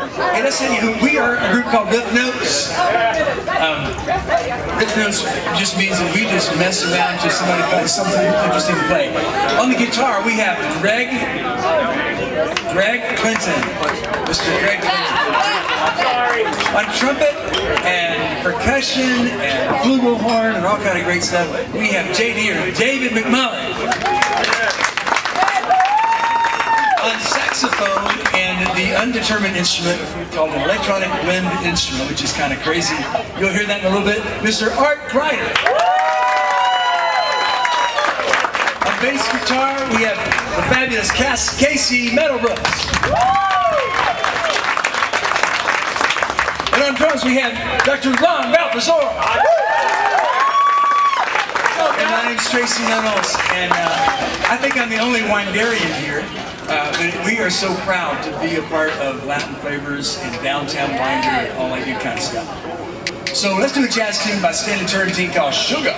Hey, let's tell you, we are a group called RiffNotes. RiffNotes just means that we just mess around until somebody finds something interesting to play. On the guitar, we have Greg Clinton. Mr. Greg Clinton. On trumpet and percussion and flugelhorn and all kind of great stuff, we have David McMullan. On saxophone and the undetermined instrument called an electronic wind instrument, which is kind of crazy. You'll hear that in a little bit. Mr. Art Kreider. On bass guitar, we have the fabulous Casey Middlebrooks. And on drums, we have Dr. Balthazor. And my name's Tracy Reynolds, and I think I'm the only Windarian here. But we are so proud to be a part of Latin Flavors and Downtown Winder and all that good kind of stuff. So let's do a jazz tune by Stanley Turrentine called Sugar.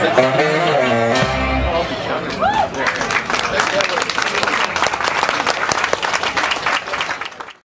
trumpet.